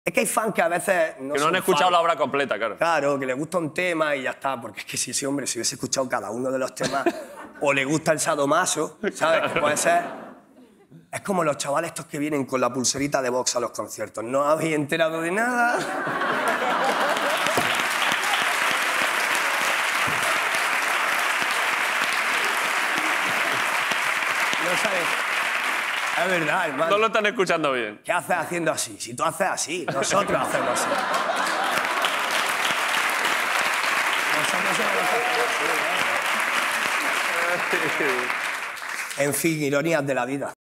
Es que hay fans que a veces que no han escuchado la obra completa, claro. Claro, que les gusta un tema y ya está. Porque es que si ese hombre se hubiese escuchado cada uno de los temas o le gusta el sadomaso, ¿sabes? Que puede ser... Es como los chavales estos que vienen con la pulserita de Vox a los conciertos. No habéis enterado de nada. No sabes. Es verdad, hermano. No lo están escuchando bien. ¿Qué haces haciendo así? Si tú haces así, nosotros hacemos así. Nosotros hacemos así. En fin, ironías de la vida.